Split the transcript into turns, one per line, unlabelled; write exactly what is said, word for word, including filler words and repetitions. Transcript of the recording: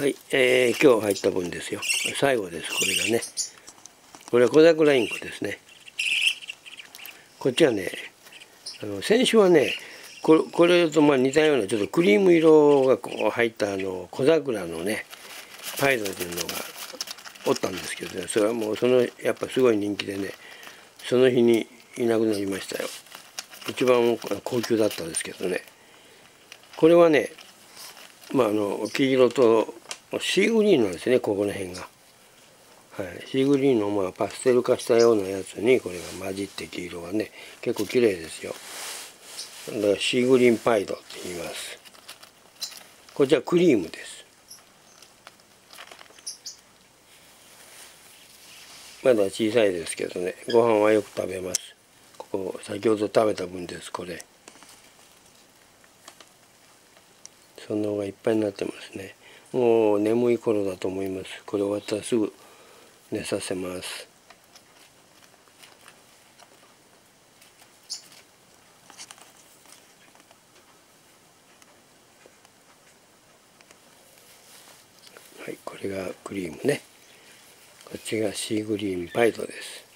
はい、えー、今日入った分ですよ。最後です、これがね。これは小桜インクですね。こっちはね、あの先週はね、これ、これとまあ似たようなちょっとクリーム色がこう入ったあの小桜のね、パイドというのがおったんですけどね、それはもうそのやっぱすごい人気でね、その日にいなくなりましたよ。一番高級だったんですけどね。これはね、まああの黄色とシーグリーンなんですね、ここの辺が。はい、シーグリーンのまあパステル化したようなやつにこれが混じって黄色がね、結構綺麗ですよ。だからシーグリーンパイドって言います。こちらクリームです。まだ小さいですけどね、ご飯はよく食べます。ここ先ほど食べた分です、これ。その方がいっぱいになってますね。もう眠い頃だと思います。これ終わったらすぐ寝させます。はい、これがクリームね。こっちがシーグリーンパイドです。